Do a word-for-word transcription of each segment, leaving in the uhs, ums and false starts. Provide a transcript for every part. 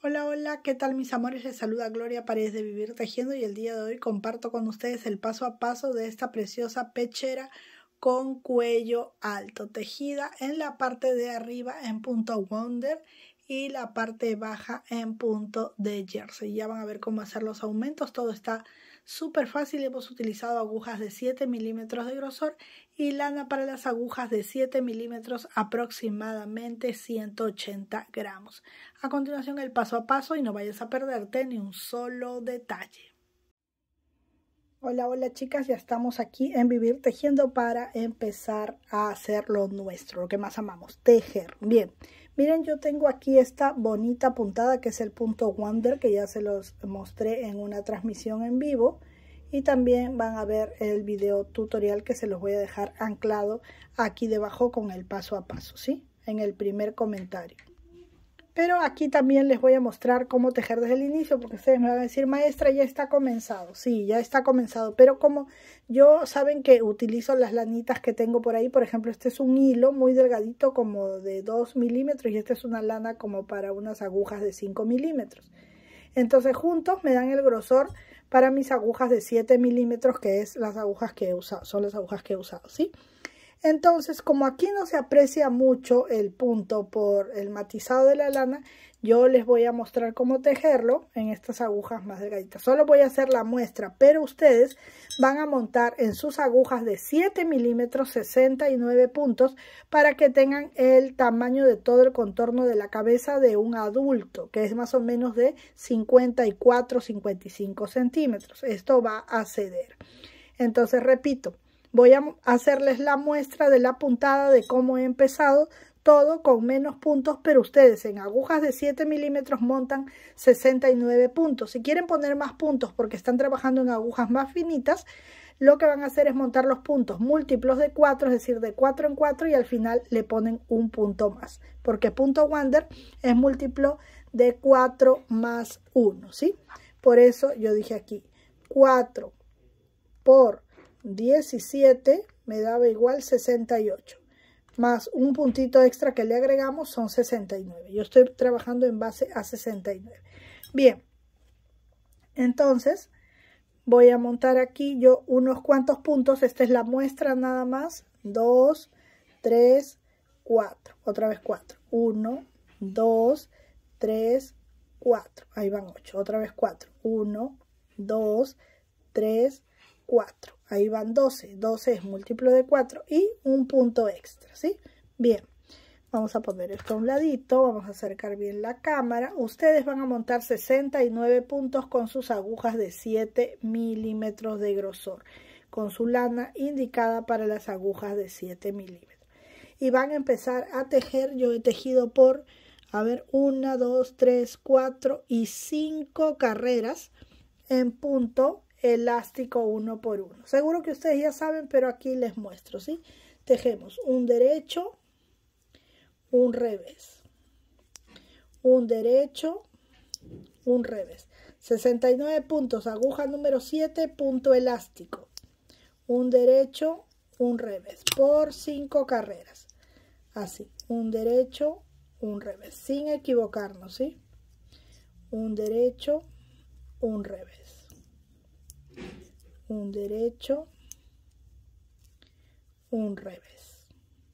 Hola, hola, ¿qué tal mis amores? Les saluda Gloria Paredes de Vivir Tejiendo y el día de hoy comparto con ustedes el paso a paso de esta preciosa pechera con cuello alto, tejida en la parte de arriba en punto Wonder y la parte baja en punto de jersey. Ya van a ver cómo hacer los aumentos, todo está súper fácil. Hemos utilizado agujas de siete milímetros de grosor y lana para las agujas de siete milímetros, aproximadamente ciento ochenta gramos. A continuación el paso a paso y no vayas a perderte ni un solo detalle. Hola, hola chicas, ya estamos aquí en Vivir Tejiendo para empezar a hacer lo nuestro, lo que más amamos, tejer. Bien, miren, yo tengo aquí esta bonita puntada que es el punto Wonder, que ya se los mostré en una transmisión en vivo. Y también van a ver el video tutorial que se los voy a dejar anclado aquí debajo con el paso a paso, ¿sí? En el primer comentario. Pero aquí también les voy a mostrar cómo tejer desde el inicio, porque ustedes me van a decir, maestra, ya está comenzado. Sí, ya está comenzado, pero como yo saben que utilizo las lanitas que tengo por ahí, por ejemplo, este es un hilo muy delgadito como de dos milímetros y esta es una lana como para unas agujas de cinco milímetros. Entonces juntos me dan el grosor para mis agujas de siete milímetros, que es las agujas que he usado, son las agujas que he usado, ¿sí? Entonces, como aquí no se aprecia mucho el punto por el matizado de la lana, yo les voy a mostrar cómo tejerlo en estas agujas más delgaditas. Solo voy a hacer la muestra, pero ustedes van a montar en sus agujas de siete milímetros sesenta y nueve puntos para que tengan el tamaño de todo el contorno de la cabeza de un adulto, que es más o menos de cincuenta y cuatro a cincuenta y cinco centímetros. Esto va a ceder. Entonces, repito. Voy a hacerles la muestra de la puntada de cómo he empezado todo con menos puntos, pero ustedes en agujas de siete milímetros montan sesenta y nueve puntos. Si quieren poner más puntos porque están trabajando en agujas más finitas, lo que van a hacer es montar los puntos múltiplos de cuatro, es decir, de cuatro en cuatro y al final le ponen un punto más, porque punto Wonder es múltiplo de cuatro más uno, ¿sí? Por eso yo dije aquí cuatro por diecisiete me daba igual sesenta y ocho, más un puntito extra que le agregamos son sesenta y nueve. Yo estoy trabajando en base a sesenta y nueve. Bien, entonces voy a montar aquí yo unos cuantos puntos. Esta es la muestra nada más. dos, tres, cuatro. Otra vez cuatro. uno, dos, tres, cuatro. Ahí van ocho. Otra vez cuatro. uno, dos, tres, cuatro. Ahí van doce. doce es múltiplo de cuatro y un punto extra, ¿sí? Bien, vamos a poner esto a un ladito. Vamos a acercar bien la cámara. Ustedes van a montar sesenta y nueve puntos con sus agujas de siete milímetros de grosor, con su lana indicada para las agujas de siete milímetros. Y van a empezar a tejer. Yo he tejido por, a ver, una, dos, tres, cuatro y cinco carreras en punto elástico uno por uno. Seguro que ustedes ya saben, pero aquí les muestro, ¿sí? Tejemos un derecho, un revés, un derecho, un revés. sesenta y nueve puntos, aguja número siete, punto elástico. Un derecho, un revés, por cinco carreras. Así, un derecho, un revés, sin equivocarnos, ¿sí? Un derecho, un revés. Un derecho, un revés.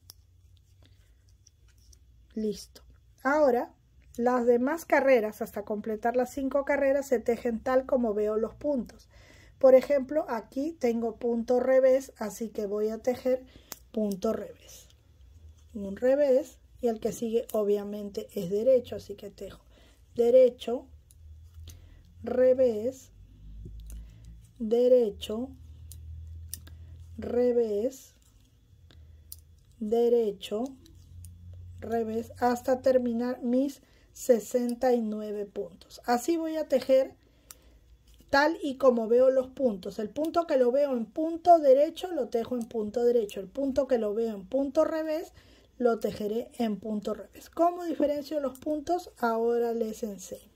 Listo. Ahora, las demás carreras, hasta completar las cinco carreras, se tejen tal como veo los puntos. Por ejemplo, aquí tengo punto revés, así que voy a tejer punto revés. Un revés, y el que sigue obviamente es derecho, así que tejo derecho, revés, derecho, revés, derecho, revés, hasta terminar mis sesenta y nueve puntos. Así voy a tejer tal y como veo los puntos. El punto que lo veo en punto derecho lo tejo en punto derecho. El punto que lo veo en punto revés lo tejeré en punto revés. ¿Cómo diferencio los puntos? Ahora les enseño.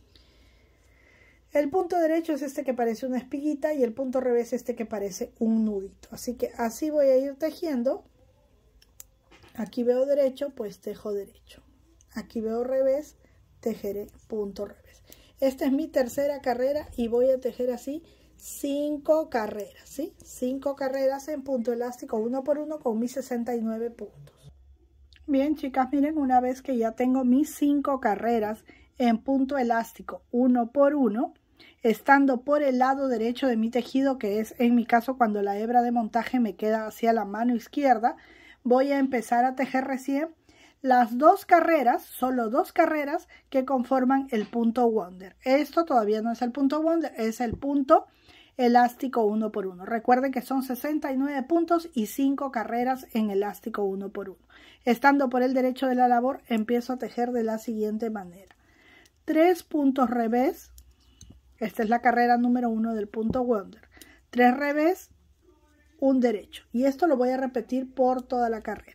El punto derecho es este que parece una espiguita y el punto revés este que parece un nudito. Así que así voy a ir tejiendo. Aquí veo derecho, pues tejo derecho. Aquí veo revés, tejeré punto revés. Esta es mi tercera carrera y voy a tejer así cinco carreras, ¿sí? cinco carreras en punto elástico uno por uno con mis sesenta y nueve puntos. Bien, chicas, miren, una vez que ya tengo mis cinco carreras en punto elástico uno por uno, estando por el lado derecho de mi tejido, que es en mi caso cuando la hebra de montaje me queda hacia la mano izquierda, voy a empezar a tejer recién las dos carreras, solo dos carreras que conforman el punto Wonder. Esto todavía no es el punto Wonder, es el punto elástico uno por uno. Recuerden que son sesenta y nueve puntos y cinco carreras en elástico uno por uno. Estando por el derecho de la labor, empiezo a tejer de la siguiente manera. tres puntos revés. Esta es la carrera número uno del punto Wonder. tres revés, un derecho. Y esto lo voy a repetir por toda la carrera.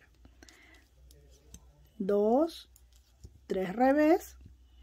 dos, tres revés,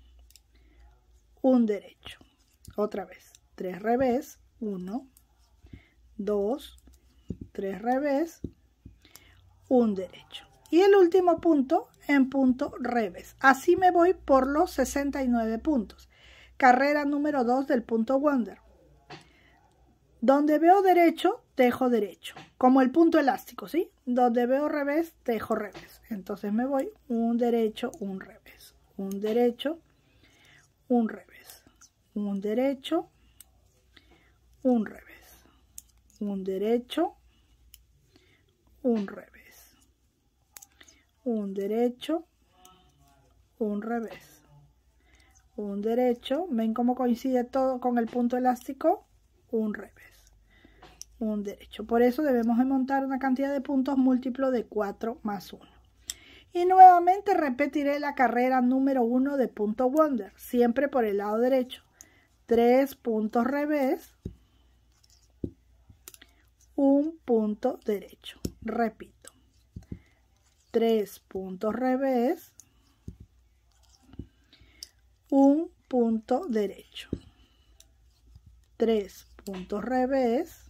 un derecho. Otra vez, tres revés, uno, dos, tres revés, un derecho. Y el último punto en punto revés. Así me voy por los sesenta y nueve puntos. Carrera número dos del punto Wonder. Donde veo derecho, tejo derecho, como el punto elástico, ¿sí? Donde veo revés, tejo revés. Entonces me voy un derecho, un revés, un derecho, un revés, un derecho, un revés, un derecho, un revés, un derecho, un revés, un derecho. ¿Ven cómo coincide todo con el punto elástico? Un revés, un derecho. Por eso debemos de montar una cantidad de puntos múltiplo de cuatro más uno. Y nuevamente repetiré la carrera número uno de punto Wonder, siempre por el lado derecho. tres puntos revés, un punto derecho. Repito, tres puntos revés, un punto derecho. tres puntos revés,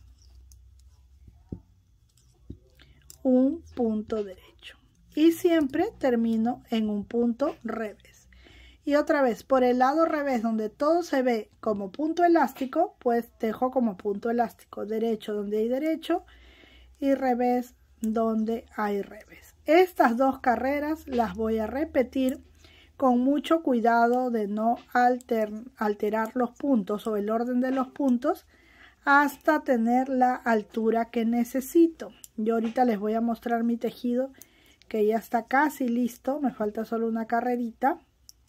un punto derecho. Y siempre termino en un punto revés. Y otra vez, por el lado revés, donde todo se ve como punto elástico, pues tejo como punto elástico. Derecho donde hay derecho y revés donde hay revés. Estas dos carreras las voy a repetir con mucho cuidado de no alter, alterar los puntos o el orden de los puntos hasta tener la altura que necesito. Yo ahorita les voy a mostrar mi tejido que ya está casi listo, me falta solo una carrerita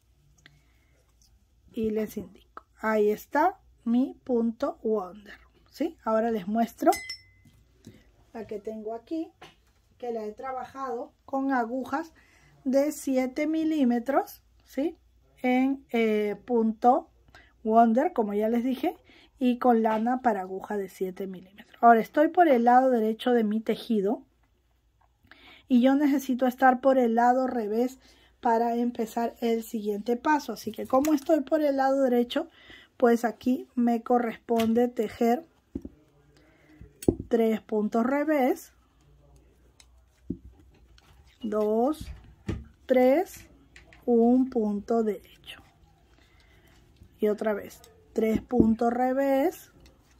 y les indico. Ahí está mi punto Wonder, ¿sí? Ahora les muestro la que tengo aquí, que la he trabajado con agujas de siete milímetros, ¿sí? En eh, punto Wonder, como ya les dije, y con lana para aguja de siete milímetros. Ahora estoy por el lado derecho de mi tejido y yo necesito estar por el lado revés para empezar el siguiente paso. Así que como estoy por el lado derecho, pues aquí me corresponde tejer tres puntos revés, dos, tres, un punto derecho. Y otra vez, tres puntos revés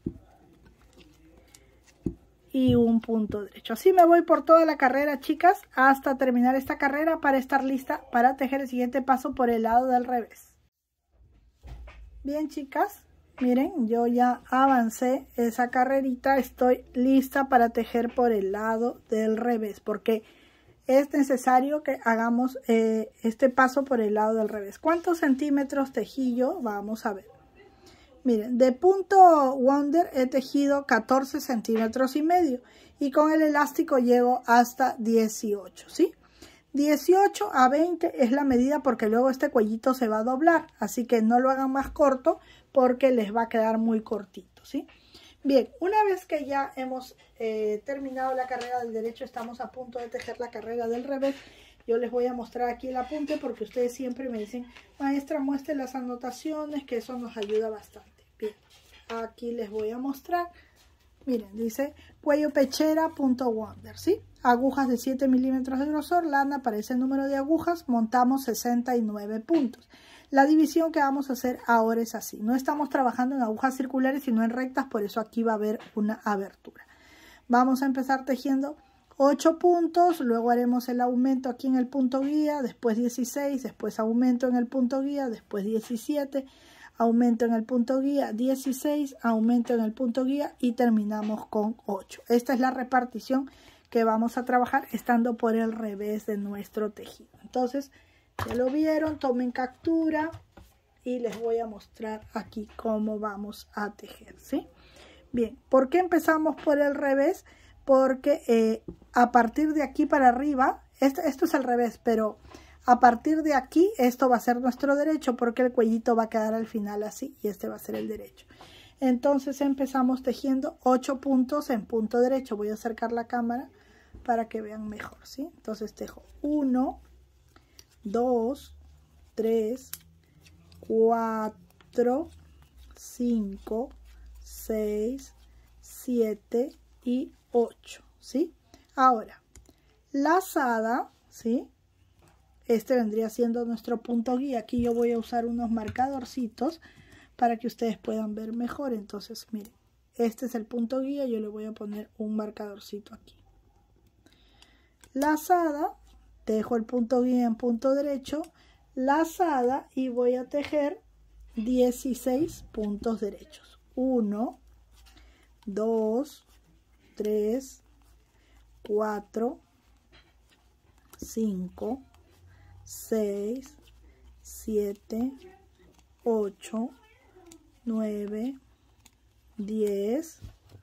y un punto derecho. Así me voy por toda la carrera, chicas, hasta terminar esta carrera para estar lista para tejer el siguiente paso por el lado del revés. Bien, chicas, miren, yo ya avancé esa carrerita, estoy lista para tejer por el lado del revés, porque es necesario que hagamos eh, este paso por el lado del revés. ¿Cuántos centímetros tejí yo? Vamos a ver. Miren, de punto Wonder he tejido catorce centímetros y medio y con el elástico llego hasta dieciocho, ¿sí? dieciocho a veinte es la medida porque luego este cuellito se va a doblar, así que no lo hagan más corto porque les va a quedar muy cortito, ¿sí? Bien, una vez que ya hemos eh, terminado la carrera del derecho, estamos a punto de tejer la carrera del revés. Yo les voy a mostrar aquí el apunte porque ustedes siempre me dicen, maestra, muestre las anotaciones, que eso nos ayuda bastante. Bien, aquí les voy a mostrar. Miren, dice cuello pechera punto Wonder, ¿sí? Agujas de siete milímetros de grosor, lana para ese número de agujas, montamos sesenta y nueve puntos. La división que vamos a hacer ahora es así. No estamos trabajando en agujas circulares, sino en rectas, por eso aquí va a haber una abertura. Vamos a empezar tejiendo ocho puntos, luego haremos el aumento aquí en el punto guía, después dieciséis, después aumento en el punto guía, después diecisiete, aumento en el punto guía, dieciséis, aumento en el punto guía y terminamos con ocho. Esta es la repartición que vamos a trabajar estando por el revés de nuestro tejido. Entonces, ya lo vieron, tomen captura y les voy a mostrar aquí cómo vamos a tejer, ¿sí? Bien, ¿por qué empezamos por el revés? Porque eh, a partir de aquí para arriba, esto, esto es al revés, pero a partir de aquí esto va a ser nuestro derecho porque el cuellito va a quedar al final así y este va a ser el derecho. Entonces empezamos tejiendo ocho puntos en punto derecho. Voy a acercar la cámara para que vean mejor, ¿sí? Entonces tejo uno, dos, tres, cuatro, cinco, seis, siete y ocho, ¿sí? Ahora, lazada, ¿sí? Este vendría siendo nuestro punto guía. Aquí yo voy a usar unos marcadorcitos para que ustedes puedan ver mejor. Entonces, miren, este es el punto guía. Yo le voy a poner un marcadorcito aquí. Lazada, tejo el punto guía en punto derecho, lazada y voy a tejer dieciséis puntos derechos. uno, dos, tres, cuatro, cinco, seis, siete, ocho, nueve, diez,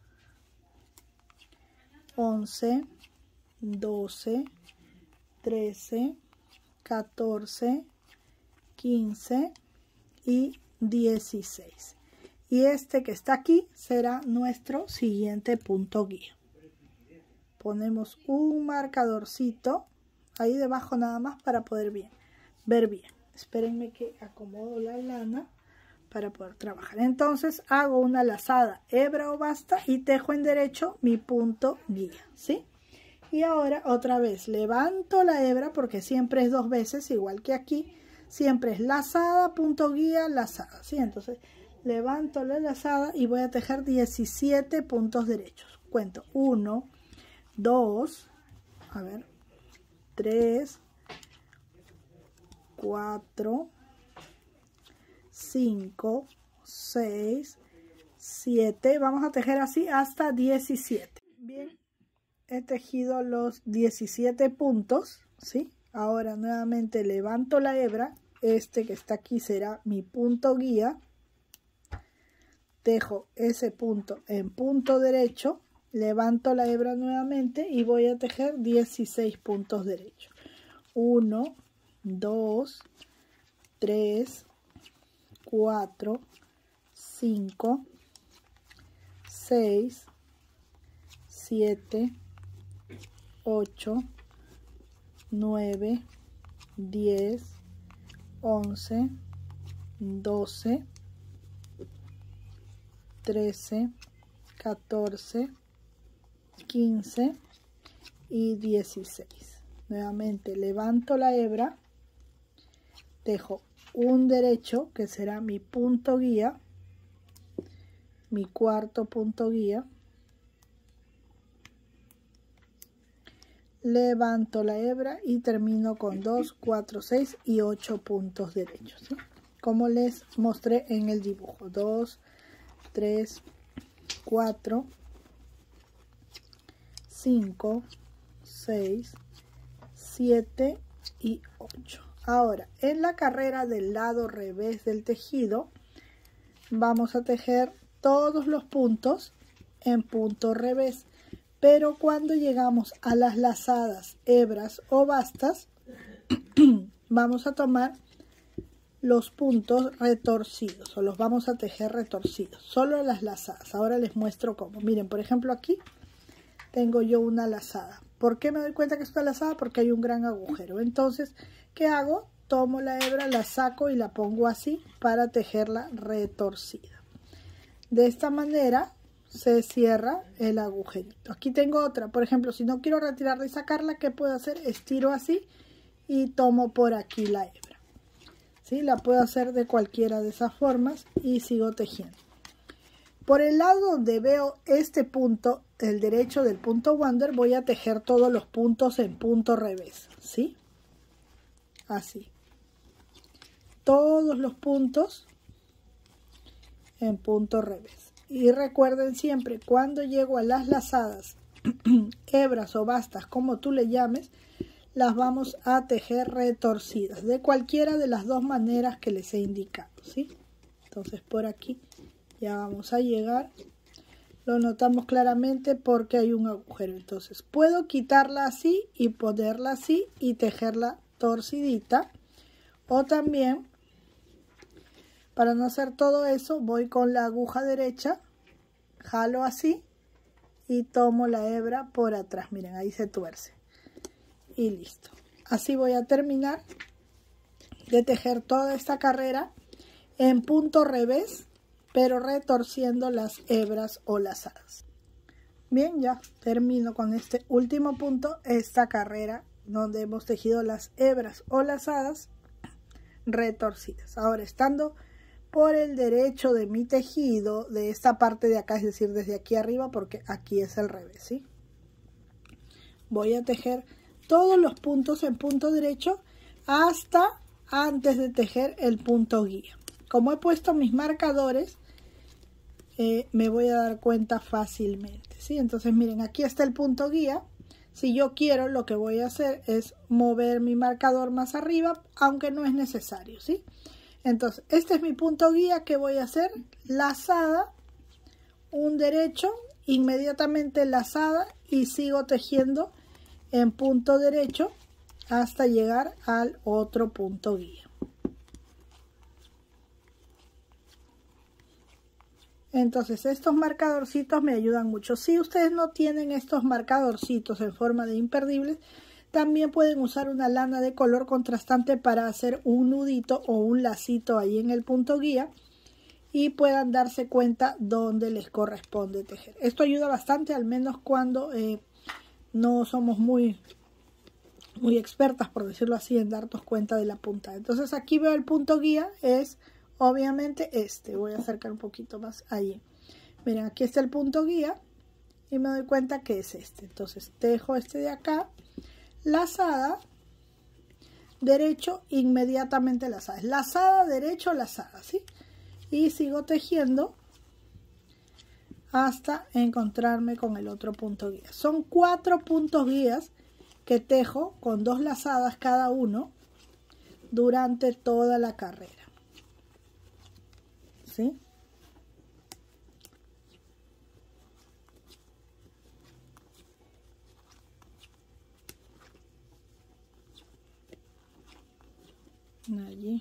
once, doce, trece, catorce, quince y dieciséis. Y este que está aquí será nuestro siguiente punto guía. Ponemos un marcadorcito ahí debajo nada más para poder bien, ver bien. Espérenme que acomodo la lana para poder trabajar. Entonces hago una lazada, hebra o basta y tejo en derecho mi punto guía, ¿sí? Y ahora otra vez levanto la hebra porque siempre es dos veces, igual que aquí. Siempre es lazada, punto guía, lazada, ¿sí? Entonces levanto la lazada y voy a tejer diecisiete puntos derechos. Cuento uno, dos, a ver, tres, cuatro, cinco, seis, siete. Vamos a tejer así hasta diecisiete. Bien, he tejido los diecisiete puntos, ¿sí? Ahora nuevamente levanto la hebra. Este que está aquí será mi punto guía. Tejo ese punto en punto derecho. Levanto la hebra nuevamente y voy a tejer dieciséis puntos derechos. uno, dos, tres, cuatro, cinco, seis, siete, ocho, nueve, diez, once, doce, trece, catorce, quince y dieciséis. Nuevamente levanto la hebra, tejo un derecho que será mi punto guía, mi cuarto punto guía, levanto la hebra y termino con dos, cuatro, seis y ocho puntos derechos, ¿sí? Como les mostré en el dibujo. dos, tres, cuatro, cinco, seis, siete y ocho. Ahora, en la carrera del lado revés del tejido, vamos a tejer todos los puntos en punto revés. Pero cuando llegamos a las lazadas, hebras o bastas, vamos a tomar los puntos retorcidos o los vamos a tejer retorcidos. Solo las lazadas. Ahora les muestro cómo. Miren, por ejemplo, aquí tengo yo una lazada. ¿Por qué me doy cuenta que es una lazada? Porque hay un gran agujero. Entonces, ¿qué hago? Tomo la hebra, la saco y la pongo así para tejerla retorcida. De esta manera se cierra el agujerito. Aquí tengo otra. Por ejemplo, si no quiero retirarla y sacarla, ¿qué puedo hacer? Estiro así y tomo por aquí la hebra. ¿sí? La puedo hacer de cualquiera de esas formas y sigo tejiendo. Por el lado donde veo este punto, el derecho del punto Wander, voy a tejer todos los puntos en punto revés, ¿sí? Así. Todos los puntos en punto revés. Y recuerden siempre, cuando llego a las lazadas, hebras o bastas, como tú le llames, las vamos a tejer retorcidas, de cualquiera de las dos maneras que les he indicado, ¿sí? Entonces por aquí ya vamos a llegar, lo notamos claramente porque hay un agujero, entonces puedo quitarla así y ponerla así y tejerla torcidita, o también, para no hacer todo eso, voy con la aguja derecha, jalo así y tomo la hebra por atrás, miren, ahí se tuerce y listo. Así voy a terminar de tejer toda esta carrera en punto revés, pero retorciendo las hebras o lazadas. Bien, ya termino con este último punto esta carrera donde hemos tejido las hebras o lazadas retorcidas. Ahora, estando por el derecho de mi tejido, de esta parte de acá, es decir, desde aquí arriba, porque aquí es el revés, ¿sí? Voy a tejer todos los puntos en punto derecho hasta antes de tejer el punto guía. Como he puesto mis marcadores, eh, me voy a dar cuenta fácilmente, ¿sí? Entonces miren, aquí está el punto guía. Si yo quiero, lo que voy a hacer es mover mi marcador más arriba, aunque no es necesario, ¿sí? Entonces, este es mi punto guía. que voy a hacer? Lazada, un derecho, inmediatamente lazada y sigo tejiendo en punto derecho hasta llegar al otro punto guía. Entonces estos marcadorcitos me ayudan mucho. Si ustedes no tienen estos marcadorcitos en forma de imperdibles, también pueden usar una lana de color contrastante para hacer un nudito o un lacito ahí en el punto guía y puedan darse cuenta dónde les corresponde tejer. Esto ayuda bastante, al menos cuando eh, no somos muy, muy expertas, por decirlo así, en darnos cuenta de la punta. Entonces aquí veo el punto guía, es obviamente este. Voy a acercar un poquito más allí. Miren, aquí está el punto guía y me doy cuenta que es este. Entonces tejo este de acá, lazada, derecho, inmediatamente lazada. Es lazada, derecho, lazada, ¿sí? Y sigo tejiendo hasta encontrarme con el otro punto guía. Son cuatro puntos guías que tejo con dos lazadas cada uno durante toda la carrera, ¿sí? Allí.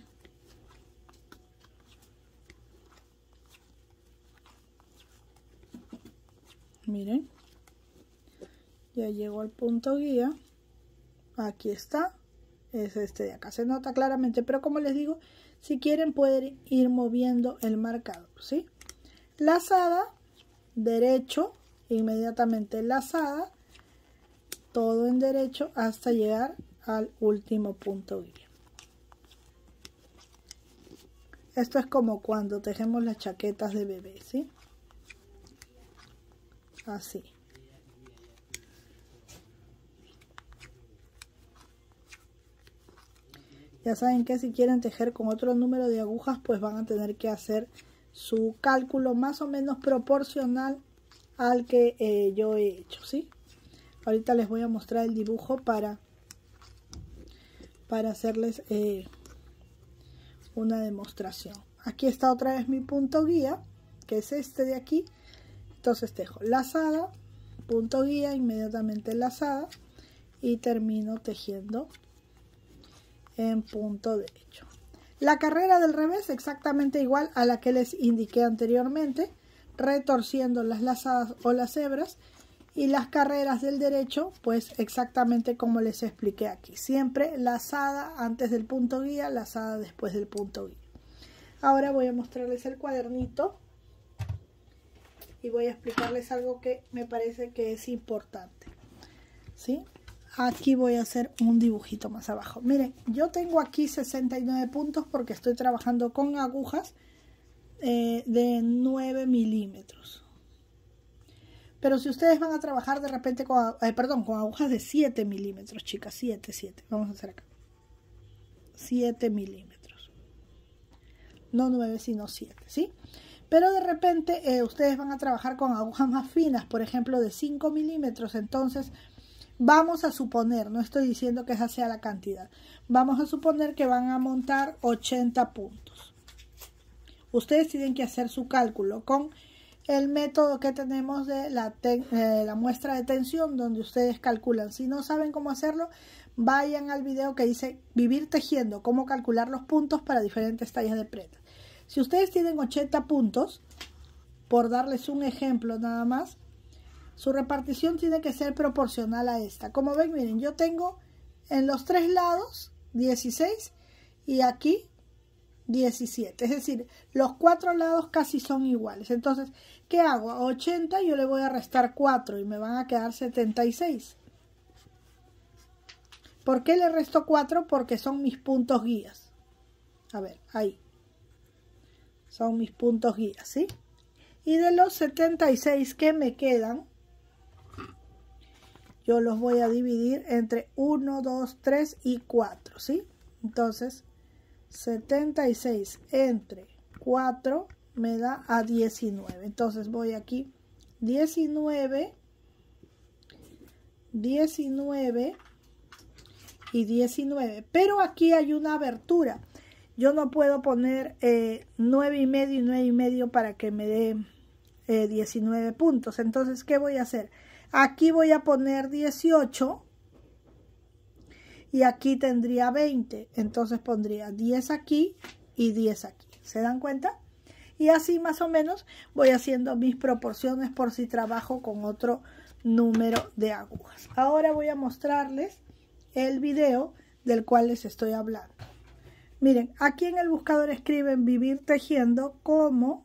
Miren, ya llego al punto guía. Aquí está, es este de acá, se nota claramente, pero como les digo, si quieren pueden ir moviendo el marcador, ¿sí? Lazada, derecho, inmediatamente lazada, todo en derecho hasta llegar al último punto guía. Esto es como cuando tejemos las chaquetas de bebé, ¿sí? Así. Ya saben que si quieren tejer con otro número de agujas, pues van a tener que hacer su cálculo más o menos proporcional al que eh, yo he hecho, ¿sí? Ahorita les voy a mostrar el dibujo para, para hacerles eh, una demostración. Aquí está otra vez mi punto guía, que es este de aquí. Entonces tejo lazada, punto guía, inmediatamente lazada y termino tejiendo en punto derecho. La carrera del revés exactamente igual a la que les indiqué anteriormente, retorciendo las lazadas o las hebras, y las carreras del derecho pues exactamente como les expliqué aquí, siempre lazada antes del punto guía, lazada después del punto guía. Ahora voy a mostrarles el cuadernito y voy a explicarles algo que me parece que es importante, ¿sí? aquí voy a hacer un dibujito más abajo. Miren, yo tengo aquí sesenta y nueve puntos porque estoy trabajando con agujas eh, de nueve milímetros. Pero si ustedes van a trabajar de repente con, eh, perdón, con agujas de siete milímetros, chicas, siete, siete. Vamos a hacer acá. siete milímetros. No nueve, sino siete, ¿sí? Pero de repente eh, ustedes van a trabajar con agujas más finas, por ejemplo, de cinco milímetros. Entonces, vamos a suponer, no estoy diciendo que esa sea la cantidad, vamos a suponer que van a montar ochenta puntos. Ustedes tienen que hacer su cálculo con el método que tenemos de la, eh, la muestra de tensión, donde ustedes calculan. Si no saben cómo hacerlo, vayan al video que dice Vivir Tejiendo, cómo calcular los puntos para diferentes tallas de prenda. Si ustedes tienen ochenta puntos, por darles un ejemplo nada más, su repartición tiene que ser proporcional a esta. Como ven, miren, yo tengo en los tres lados dieciséis y aquí diecisiete. Es decir, los cuatro lados casi son iguales. Entonces, ¿qué hago? A ochenta yo le voy a restar cuatro y me van a quedar setenta y seis. ¿Por qué le resto cuatro? Porque son mis puntos guías. A ver, ahí. Son mis puntos guías, ¿sí? Y de los setenta y seis que me quedan, yo los voy a dividir entre uno, dos, tres y cuatro, ¿sí? Entonces, setenta y seis entre cuatro me da a diecinueve. Entonces voy aquí, diecinueve, diecinueve y diecinueve. Pero aquí hay una abertura. Yo no puedo poner eh, nueve y medio y nueve y medio para que me dé eh, diecinueve puntos. Entonces, ¿qué voy a hacer? Aquí voy a poner dieciocho y aquí tendría veinte. Entonces pondría diez aquí y diez aquí. ¿Se dan cuenta? Y así más o menos voy haciendo mis proporciones por si trabajo con otro número de agujas. Ahora voy a mostrarles el video del cual les estoy hablando. Miren, aquí en el buscador escriben Vivir Tejiendo, cómo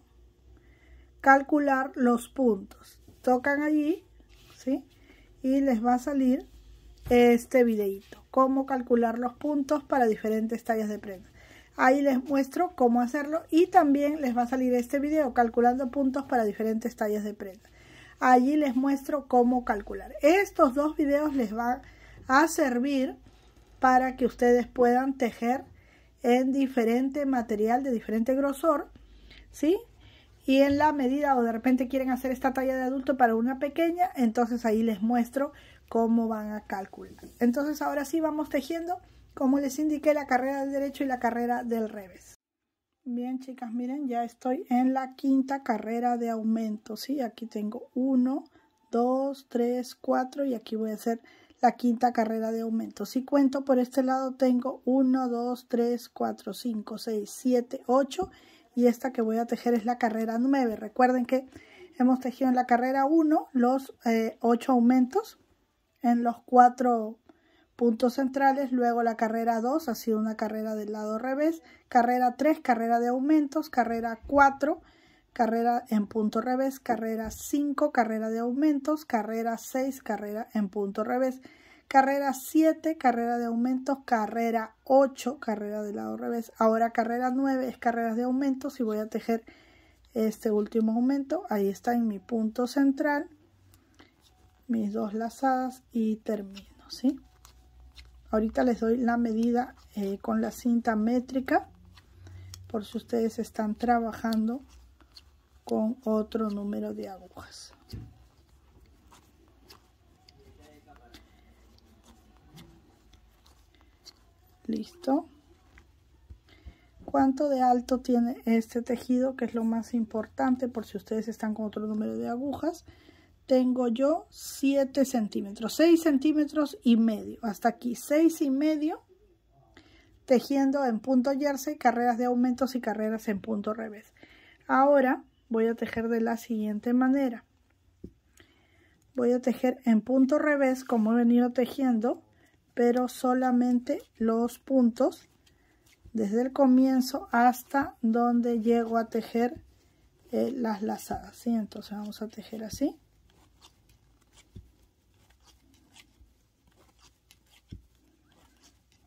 calcular los puntos. Tocan allí, ¿sí? Y les va a salir este videito, cómo calcular los puntos para diferentes tallas de prenda. Ahí les muestro cómo hacerlo y también les va a salir este video, calculando puntos para diferentes tallas de prenda. Allí les muestro cómo calcular. Estos dos videos les van a servir para que ustedes puedan tejer en diferente material de diferente grosor, ¿sí? Y en la medida, o de repente quieren hacer esta talla de adulto para una pequeña, entonces ahí les muestro cómo van a calcular. Entonces ahora sí vamos tejiendo, como les indiqué, la carrera del derecho y la carrera del revés. Bien, chicas, miren, ya estoy en la quinta carrera de aumento, ¿sí? Aquí tengo uno, dos, tres, cuatro y aquí voy a hacer la quinta carrera de aumento. Si cuento por este lado tengo uno, dos, tres, cuatro, cinco, seis, siete, ocho y esta que voy a tejer es la carrera nueve. Recuerden que hemos tejido en la carrera uno los eh, ocho aumentos en los cuatro puntos centrales, luego la carrera dos ha sido una carrera del lado revés, carrera tres, carrera de aumentos, carrera cuatro, carrera en punto revés, carrera cinco, carrera de aumentos, carrera seis, carrera en punto revés, carrera siete, carrera de aumentos, carrera ocho, carrera del lado revés. Ahora carrera nueve es carreras de aumentos y voy a tejer este último aumento. Ahí está en mi punto central, mis dos lazadas y termino, ¿sí? Ahorita les doy la medida eh, con la cinta métrica por si ustedes están trabajando con otro número de agujas. Listo. ¿Cuánto de alto tiene este tejido? Que es lo más importante por si ustedes están con otro número de agujas. Tengo yo siete centímetros, seis centímetros y medio. Hasta aquí, seis y medio. Tejiendo en punto jersey, carreras de aumentos y carreras en punto revés. Ahora voy a tejer de la siguiente manera. Voy a tejer en punto revés como he venido tejiendo, pero solamente los puntos desde el comienzo hasta donde llego a tejer eh, las lazadas, ¿sí? Entonces vamos a tejer así.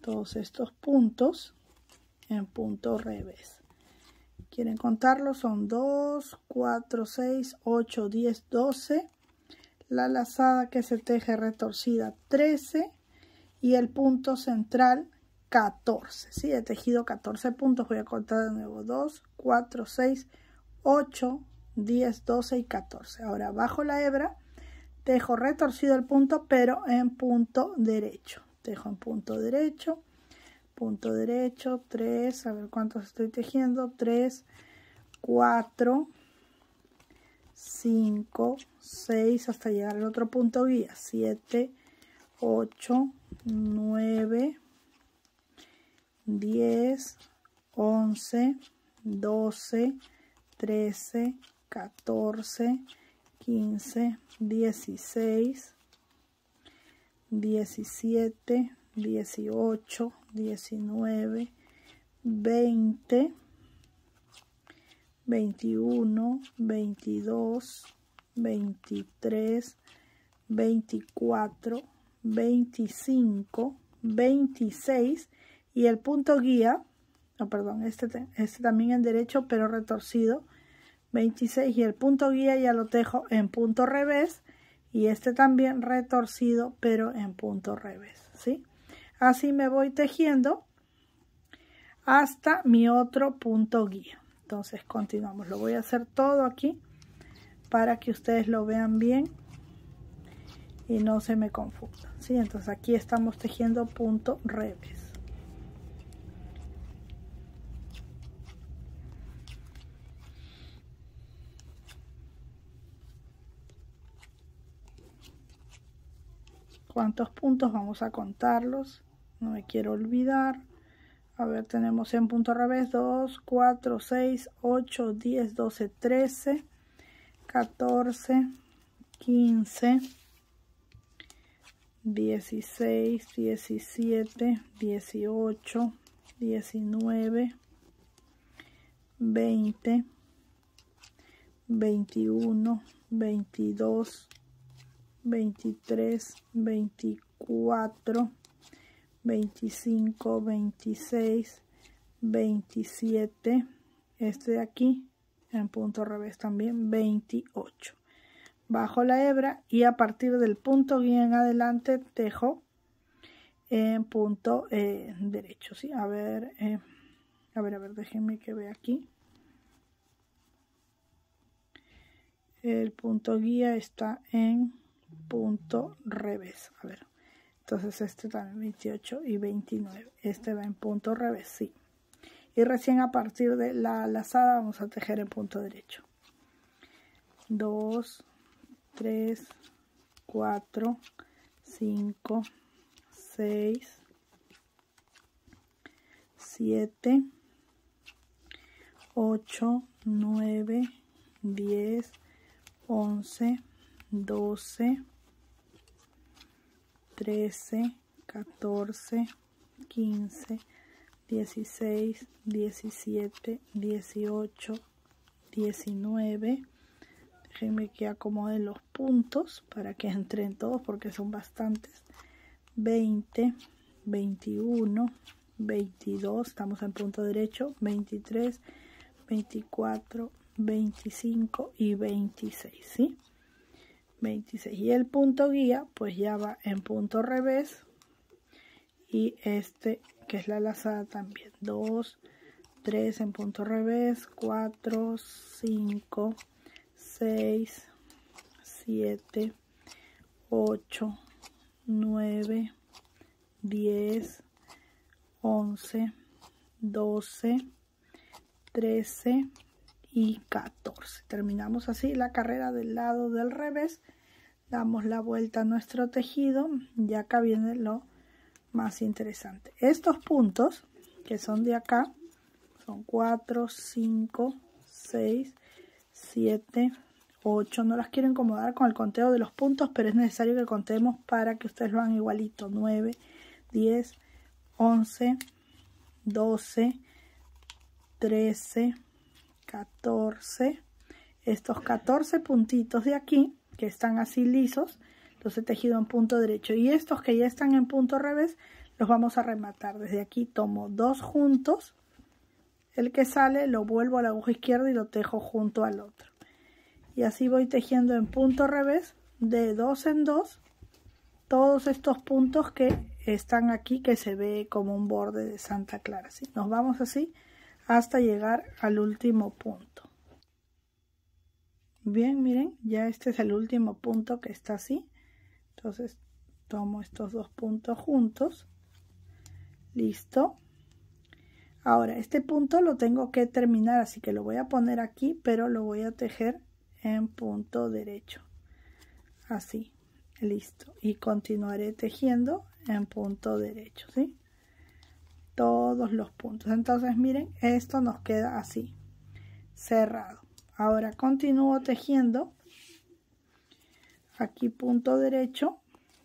todos estos puntos en punto revés. ¿Quieren contarlo? Son dos, cuatro, seis, ocho, diez, doce. La lazada que se teje retorcida trece y el punto central catorce. ¿Sí? He tejido catorce puntos. Voy a contar de nuevo. dos, cuatro, seis, ocho, diez, doce y catorce. Ahora bajo la hebra, tejo retorcido el punto pero en punto derecho. Tejo en punto derecho. Punto derecho, tres, a ver cuántos estoy tejiendo, tres, cuatro, cinco, seis, hasta llegar al otro punto guía, siete, ocho, nueve, diez, once, doce, trece, catorce, quince, dieciséis, diecisiete, dieciocho, diecinueve, veinte, veintiuno, veintidós, veintitrés, veinticuatro, veinticinco, veintiséis y el punto guía, no, perdón, este, este también en derecho pero retorcido, veintiséis y el punto guía ya lo tejo en punto revés y este también retorcido pero en punto revés, ¿sí? Así me voy tejiendo hasta mi otro punto guía. Entonces continuamos. Lo voy a hacer todo aquí para que ustedes lo vean bien y no se me confundan, ¿sí? Entonces aquí estamos tejiendo punto revés. ¿Cuántos puntos? Vamos a contarlos. No me quiero olvidar. A ver, tenemos en punto revés dos, cuatro, seis, ocho, diez, doce, trece, catorce, quince, dieciséis, diecisiete, dieciocho, diecinueve, veinte, veintiuno, veintidós, veintitrés, veinticuatro, veinticinco, veintiséis, veintisiete, este de aquí en punto revés también, veintiocho. Bajo la hebra y a partir del punto guía en adelante tejo en punto eh, derecho, ¿sí? A ver, eh, a ver, a ver, déjenme que vea aquí. El punto guía está en punto revés, a ver. Entonces este también veintiocho y veintinueve. Este va en punto revés, sí. Y recién a partir de la lazada vamos a tejer en punto derecho. dos, tres, cuatro, cinco, seis, siete, ocho, nueve, diez, once, doce, trece, catorce, quince, dieciséis, diecisiete, dieciocho, diecinueve. Déjenme que acomode los puntos para que entren todos porque son bastantes. veinte, veintiuno, veintidós, estamos en punto derecho, veintitrés, veinticuatro, veinticinco y veintiséis, ¿sí? veintiséis y el punto guía pues ya va en punto revés y este que es la lazada también, dos, tres en punto revés, cuatro, cinco, seis, siete, ocho, nueve, diez, once, doce, trece y catorce. Terminamos así la carrera del lado del revés, damos la vuelta a nuestro tejido y acá viene lo más interesante. Estos puntos que son de acá son cuatro, cinco, seis, siete, ocho. No las quiero incomodar con el conteo de los puntos, pero es necesario que contemos para que ustedes lo hagan igualito. nueve, diez, once, doce, trece, catorce. Estos catorce puntitos de aquí que están así lisos los he tejido en punto derecho y estos que ya están en punto revés los vamos a rematar. Desde aquí tomo dos juntos, el que sale lo vuelvo a la aguja izquierda y lo tejo junto al otro. Y así voy tejiendo en punto revés de dos en dos todos estos puntos que están aquí, que se ve como un borde de Santa Clara. ¿Sí? Nos vamos así hasta llegar al último punto. Bien, miren, ya este es el último punto que está así. Entonces tomo estos dos puntos juntos. Listo. Ahora este punto lo tengo que terminar, así que lo voy a poner aquí, pero lo voy a tejer en punto derecho. Así. Listo. Y continuaré tejiendo en punto derecho, ¿sí? Todos los puntos. Entonces miren, esto nos queda así, cerrado. Ahora continúo tejiendo aquí punto derecho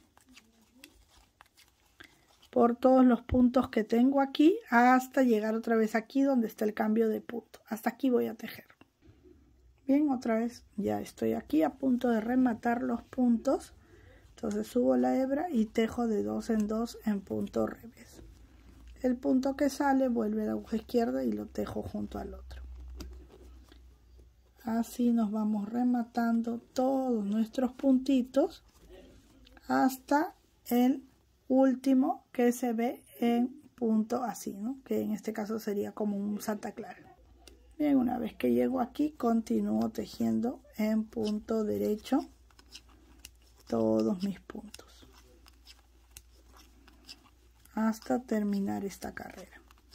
por todos los puntos que tengo aquí hasta llegar otra vez aquí donde está el cambio de punto. Hasta aquí voy a tejer. Bien, otra vez ya estoy aquí a punto de rematar los puntos. Entonces subo la hebra y tejo de dos en dos en punto revés. El punto que sale vuelve a la aguja izquierda y lo tejo junto al otro. Así nos vamos rematando todos nuestros puntitos hasta el último que se ve en punto así, ¿no? Que en este caso sería como un Santa Clara. Bien, una vez que llego aquí, continúo tejiendo en punto derecho todos mis puntos hasta terminar esta carrera.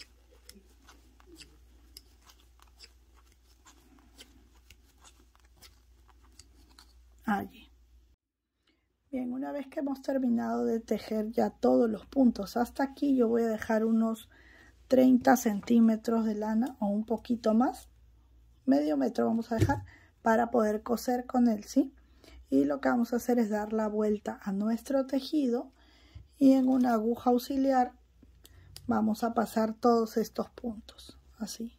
Allí. Bien, una vez que hemos terminado de tejer ya todos los puntos hasta aquí, yo voy a dejar unos treinta centímetros de lana o un poquito más, medio metro vamos a dejar para poder coser con él, ¿sí? Y lo que vamos a hacer es dar la vuelta a nuestro tejido y en una aguja auxiliar vamos a pasar todos estos puntos, así.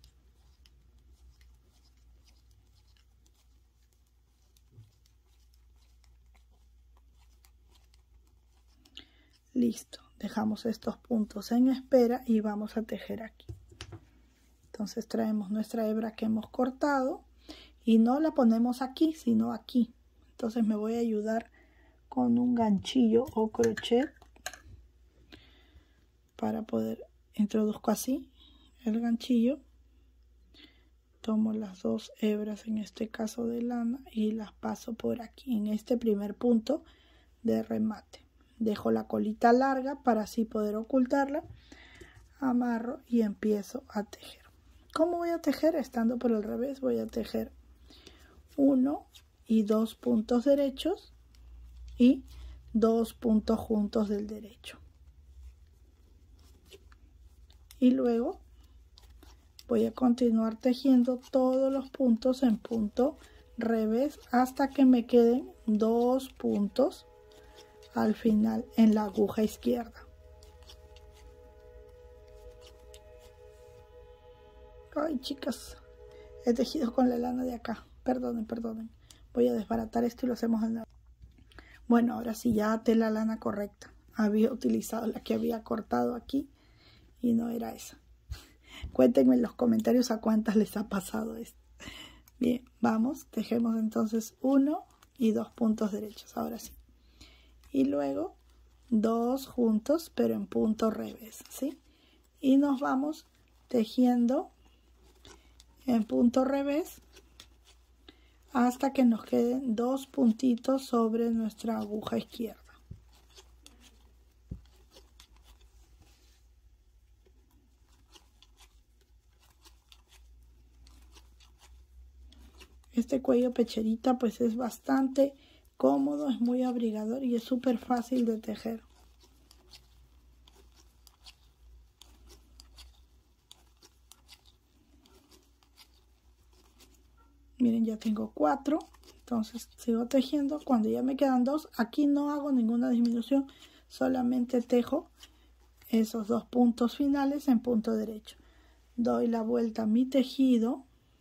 Listo, dejamos estos puntos en espera y vamos a tejer aquí. Entonces traemos nuestra hebra que hemos cortado y no la ponemos aquí, sino aquí. Entonces me voy a ayudar con un ganchillo o crochet para poder, introduzco así el ganchillo, tomo las dos hebras, en este caso de lana, y las paso por aquí en este primer punto de remate. Dejo la colita larga para así poder ocultarla, amarro y empiezo a tejer. ¿Cómo voy a tejer? Estando por el revés, voy a tejer uno y dos puntos derechos y dos puntos juntos del derecho. Y luego voy a continuar tejiendo todos los puntos en punto revés hasta que me queden dos puntos al final en la aguja izquierda. Ay, chicas, he tejido con la lana de acá. Perdonen, perdonen. Voy a desbaratar esto y lo hacemos de nuevo. Bueno, ahora sí ya até la lana correcta. Había utilizado la que había cortado aquí y no era esa. Cuéntenme en los comentarios a cuántas les ha pasado esto. Bien, vamos, tejemos entonces uno y dos puntos derechos. Ahora sí. Y luego dos juntos, pero en punto revés, ¿sí? Y nos vamos tejiendo en punto revés hasta que nos queden dos puntitos sobre nuestra aguja izquierda. Este cuello pecherita pues es bastante cómodo, es muy abrigador y es súper fácil de tejer. Miren, ya tengo cuatro, entonces sigo tejiendo. Cuando ya me quedan dos, aquí no hago ninguna disminución, solamente tejo esos dos puntos finales en punto derecho. Doy la vuelta a mi tejido,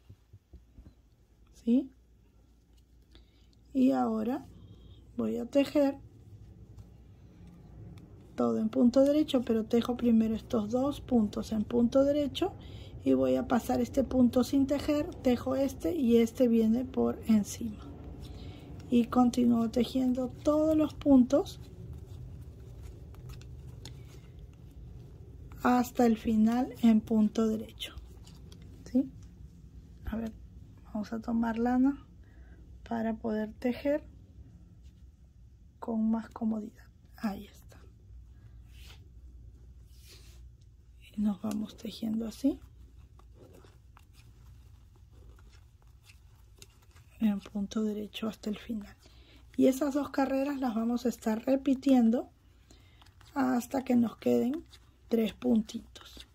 ¿sí? Y ahora voy a tejer todo en punto derecho, pero tejo primero estos dos puntos en punto derecho y voy a pasar este punto sin tejer, tejo este y este viene por encima y continúo tejiendo todos los puntos hasta el final en punto derecho, ¿sí? A ver, vamos a tomar lana para poder tejer con más comodidad. Ahí está. Y nos vamos tejiendo así en punto derecho hasta el final. Y esas dos carreras las vamos a estar repitiendo hasta que nos queden tres puntitos.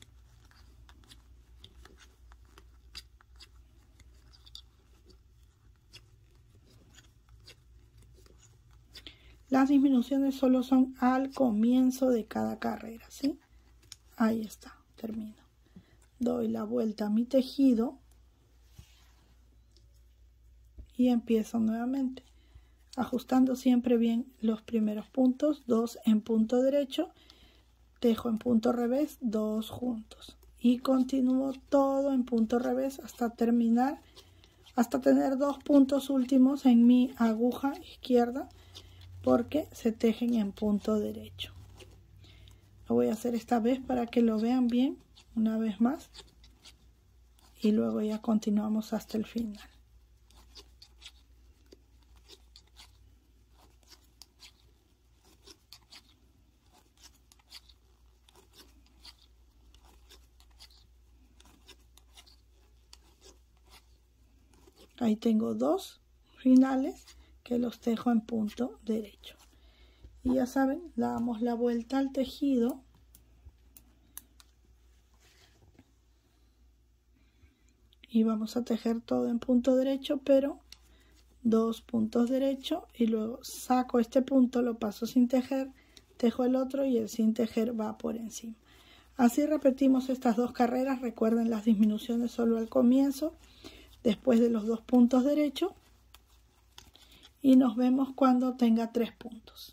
Las disminuciones solo son al comienzo de cada carrera, ¿sí? Ahí está, termino. Doy la vuelta a mi tejido y empiezo nuevamente, ajustando siempre bien los primeros puntos, dos en punto derecho, tejo en punto revés, dos juntos y continúo todo en punto revés hasta terminar, hasta tener dos puntos últimos en mi aguja izquierda, porque se tejen en punto derecho. Lo voy a hacer esta vez para que lo vean bien, una vez más, y luego ya continuamos hasta el final. Ahí tengo dos finales que los tejo en punto derecho. Y ya saben, le damos la vuelta al tejido y vamos a tejer todo en punto derecho, pero dos puntos derechos y luego saco este punto, lo paso sin tejer, tejo el otro y el sin tejer va por encima. Así repetimos estas dos carreras. Recuerden las disminuciones solo al comienzo, después de los dos puntos derechos, y nos vemos cuando tenga tres puntos.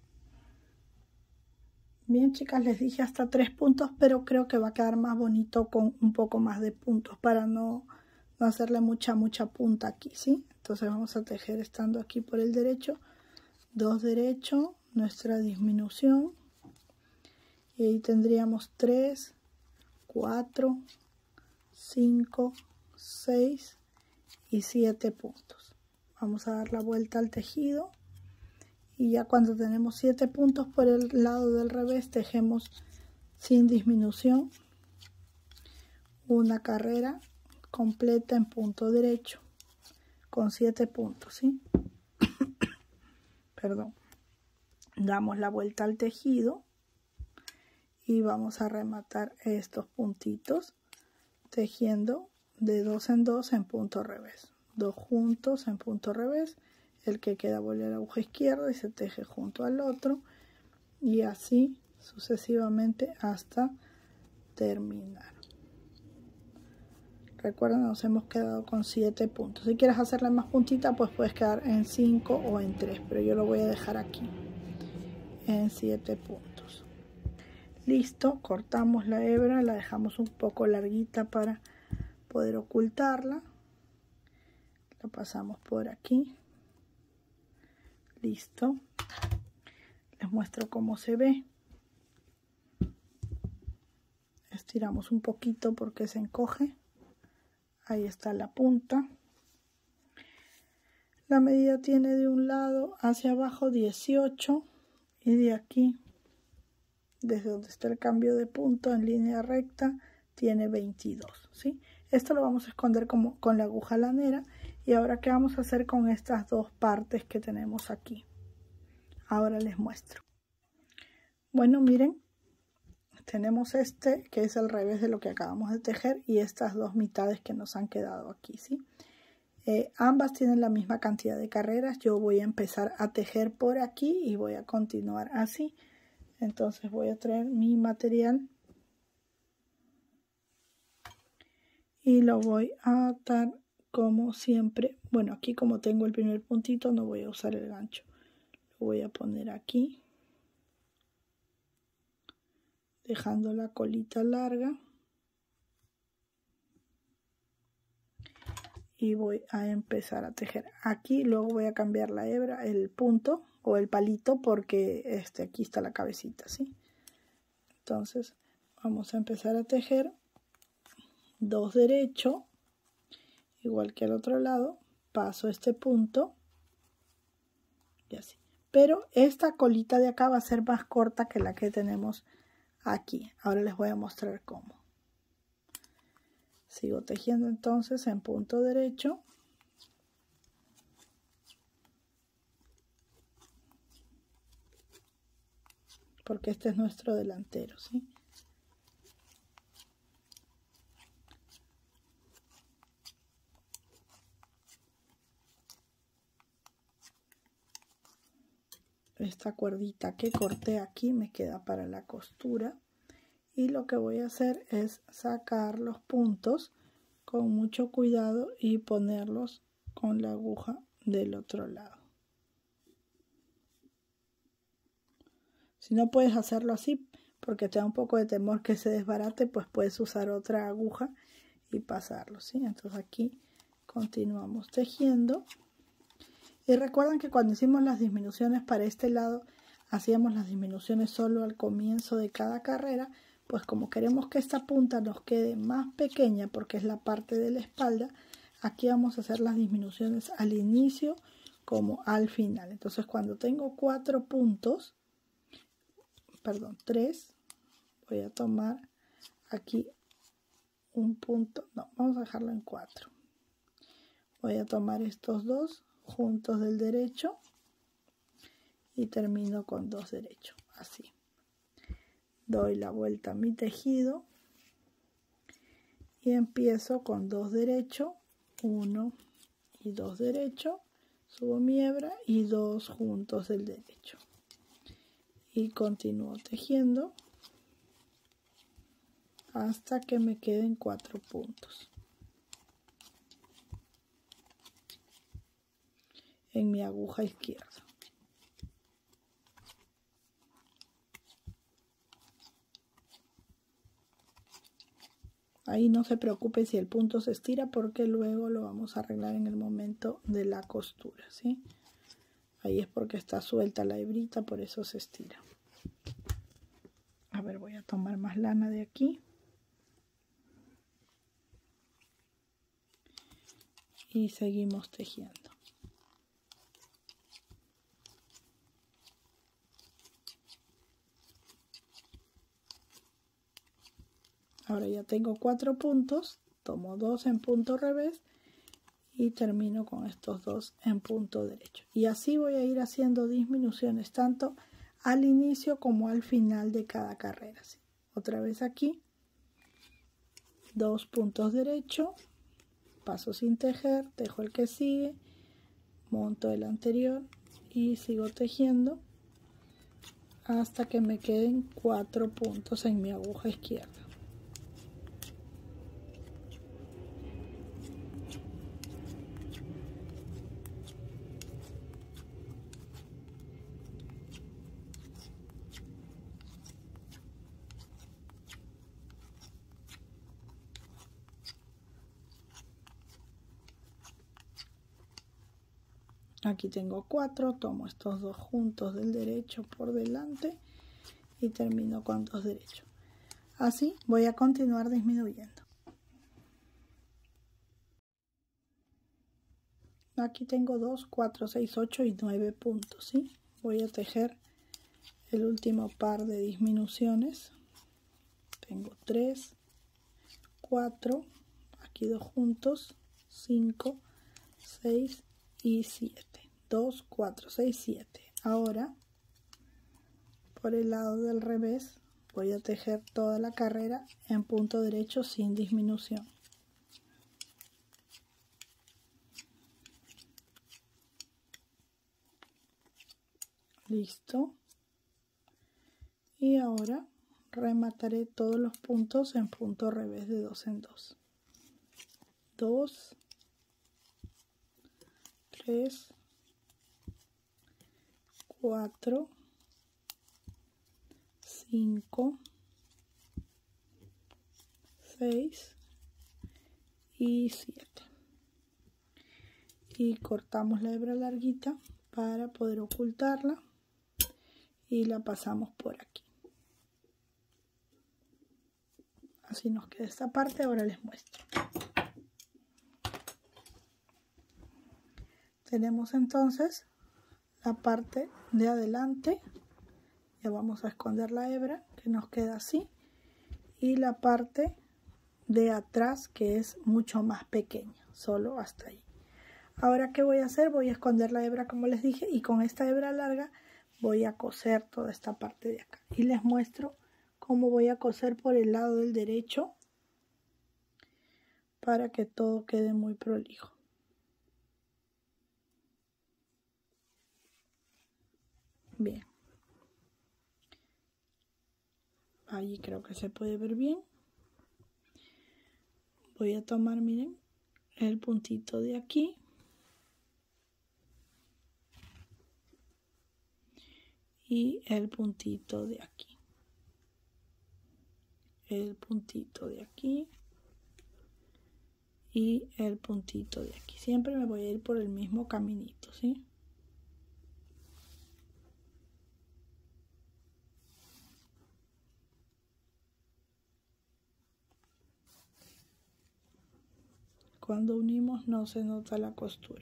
Bien, chicas, les dije hasta tres puntos, pero creo que va a quedar más bonito con un poco más de puntos para no, no hacerle mucha, mucha punta aquí, ¿sí? Entonces vamos a tejer estando aquí por el derecho, dos derechos, nuestra disminución, y ahí tendríamos tres, cuatro, cinco, seis y siete puntos. Vamos a dar la vuelta al tejido. Y ya cuando tenemos siete puntos por el lado del revés, tejemos sin disminución una carrera completa en punto derecho con siete puntos, ¿sí? Perdón. Damos la vuelta al tejido y vamos a rematar estos puntitos tejiendo de dos en dos en punto revés. Dos juntos en punto revés. El que queda vuelve a la aguja izquierda y se teje junto al otro y así sucesivamente hasta terminar. Recuerden, nos hemos quedado con siete puntos. Si quieres hacerle más puntita, pues puedes quedar en cinco o en tres, pero yo lo voy a dejar aquí en siete puntos. Listo, cortamos la hebra, la dejamos un poco larguita para poder ocultarla. La pasamos por aquí. Listo, les muestro cómo se ve. Estiramos un poquito porque se encoge. Ahí está la punta. La medida tiene de un lado hacia abajo dieciocho y de aquí, desde donde está el cambio de punto en línea recta, tiene veintidós, ¿sí? Esto lo vamos a esconder como con la aguja lanera. Y ahora, ¿qué vamos a hacer con estas dos partes que tenemos aquí? Ahora les muestro. Bueno, miren, tenemos este que es al revés de lo que acabamos de tejer y estas dos mitades que nos han quedado aquí, ¿sí? Eh, ambas tienen la misma cantidad de carreras. Yo voy a empezar a tejer por aquí y voy a continuar así. Entonces voy a traer mi material y lo voy a atar como siempre. Bueno, aquí como tengo el primer puntito no voy a usar el gancho, lo voy a poner aquí dejando la colita larga. Y voy a empezar a tejer aquí. Luego voy a cambiar la hebra, el punto o el palito, porque este, aquí está la cabecita, ¿sí? Entonces vamos a empezar a tejer dos derecho, igual que al otro lado. Paso este punto y así. Pero esta colita de acá va a ser más corta que la que tenemos aquí. Ahora les voy a mostrar cómo. Sigo tejiendo entonces en punto derecho. Porque este es nuestro delantero, ¿sí? Esta cuerdita que corté aquí me queda para la costura. Y lo que voy a hacer es sacar los puntos con mucho cuidado y ponerlos con la aguja del otro lado. Si no puedes hacerlo así porque te da un poco de temor que se desbarate, pues puedes usar otra aguja y pasarlo, ¿sí? Entonces aquí continuamos tejiendo. Y recuerden que cuando hicimos las disminuciones para este lado, hacíamos las disminuciones solo al comienzo de cada carrera. Pues como queremos que esta punta nos quede más pequeña porque es la parte de la espalda, aquí vamos a hacer las disminuciones al inicio como al final. Entonces cuando tengo cuatro puntos, perdón, tres, voy a tomar aquí un punto, no, vamos a dejarlo en cuatro. Voy a tomar estos dos juntos del derecho y termino con dos derechos, así. Doy la vuelta a mi tejido y empiezo con dos derechos, uno y dos derechos, subo mi hebra y dos juntos del derecho y continúo tejiendo hasta que me queden cuatro puntos en mi aguja izquierda. Ahí no se preocupe si el punto se estira porque luego lo vamos a arreglar en el momento de la costura, ¿sí? Ahí es porque está suelta la hebrita, por eso se estira. A ver, voy a tomar más lana de aquí. Y seguimos tejiendo. Ahora ya tengo cuatro puntos, tomo dos en punto revés y termino con estos dos en punto derecho. Y así voy a ir haciendo disminuciones tanto al inicio como al final de cada carrera, ¿sí? Otra vez aquí, dos puntos derecho, paso sin tejer, tejo el que sigue, monto el anterior y sigo tejiendo hasta que me queden cuatro puntos en mi aguja izquierda. Aquí tengo cuatro, tomo estos dos juntos del derecho por delante y termino con dos derechos. Así voy a continuar disminuyendo. Aquí tengo dos, cuatro, seis, ocho y nueve puntos, ¿sí? Voy a tejer el último par de disminuciones. Tengo tres, cuatro, aquí dos juntos, cinco, seis y siete. dos, cuatro, seis, siete. Ahora, por el lado del revés, voy a tejer toda la carrera en punto derecho sin disminución. Listo. Y ahora remataré todos los puntos en punto revés de dos en dos. dos, tres, cuatro, cinco, seis y siete. Y cortamos la hebra larguita para poder ocultarla y la pasamos por aquí. Así nos queda esta parte. Ahora les muestro. Tenemos entonces la parte de adelante. Ya vamos a esconder la hebra, que nos queda así. Y la parte de atrás, que es mucho más pequeña, solo hasta ahí. Ahora, ¿qué voy a hacer? Voy a esconder la hebra, como les dije, y con esta hebra larga voy a coser toda esta parte de acá. Y les muestro cómo voy a coser por el lado del derecho para que todo quede muy prolijo. Bien. Ahí creo que se puede ver bien. Voy a tomar, miren, el puntito de aquí. Y el puntito de aquí. El puntito de aquí. Y el puntito de aquí. Siempre me voy a ir por el mismo caminito, ¿sí? Cuando unimos no se nota la costura.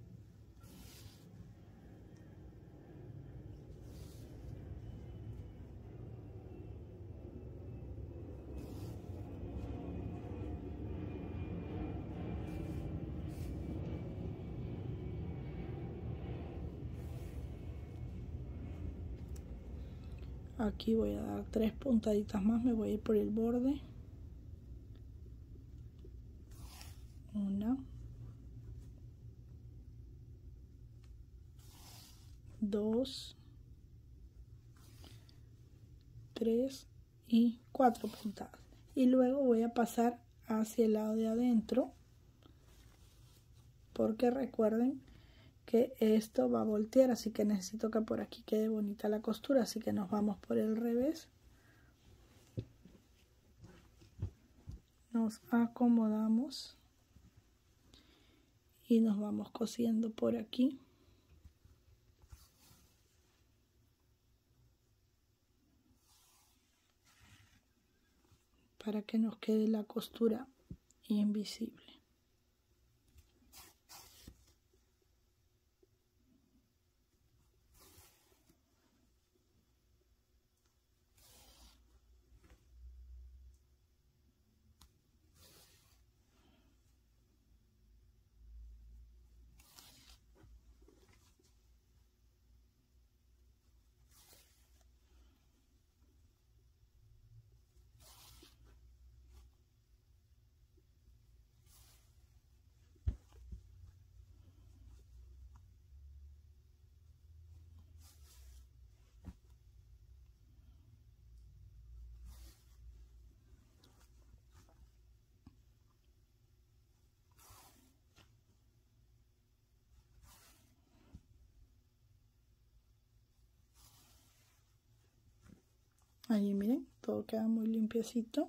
Aquí voy a dar tres puntaditas más, me voy a ir por el borde. Una, dos, tres y cuatro puntadas. Y luego voy a pasar hacia el lado de adentro, porque recuerden que esto va a voltear, así que necesito que por aquí quede bonita la costura, así que nos vamos por el revés. Nos acomodamos y nos vamos cosiendo por aquí. Para que nos quede la costura invisible. Ahí miren, todo queda muy limpiecito.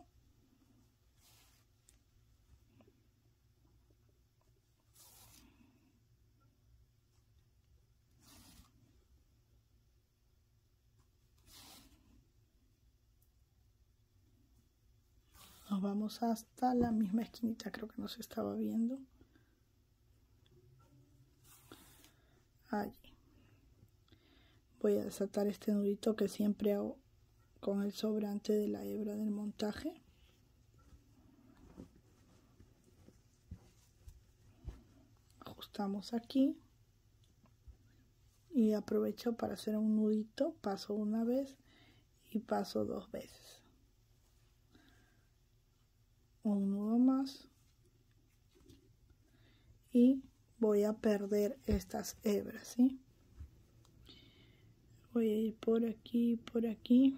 Nos vamos hasta la misma esquinita, creo que no se estaba viendo. Allí. Voy a desatar este nudito que siempre hago con el sobrante de la hebra del montaje. Ajustamos aquí y aprovecho para hacer un nudito. Paso una vez y paso dos veces. Un nudo más y voy a perder estas hebras, ¿sí? Voy a ir por aquí, por aquí.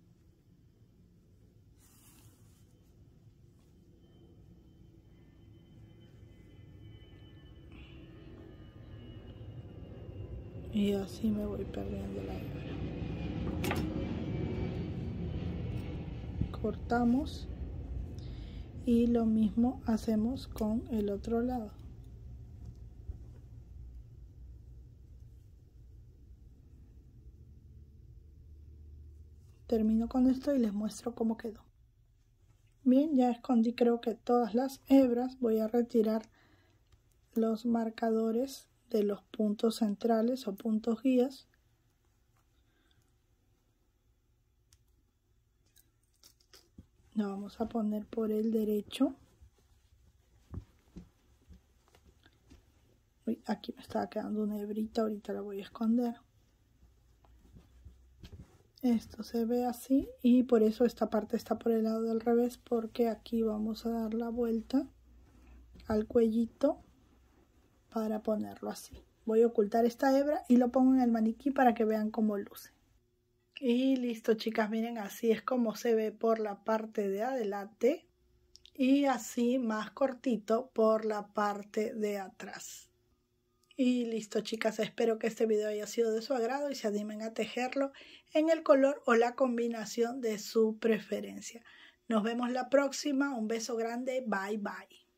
Y así me voy perdiendo la hebra. Cortamos y lo mismo hacemos con el otro lado. Termino con esto y les muestro cómo quedó. Bien, ya escondí creo que todas las hebras. Voy a retirar los marcadores de los puntos centrales o puntos guías. Lo vamos a poner por el derecho. Uy, aquí me estaba quedando una hebrita, ahorita la voy a esconder. Esto se ve así y por eso esta parte está por el lado del revés, porque aquí vamos a dar la vuelta al cuellito para ponerlo así. Voy a ocultar esta hebra y lo pongo en el maniquí para que vean cómo luce. Y listo, chicas, miren, así es como se ve por la parte de adelante y así más cortito por la parte de atrás. Y listo, chicas, espero que este video haya sido de su agrado y se animen a tejerlo en el color o la combinación de su preferencia. Nos vemos la próxima, un beso grande, bye bye.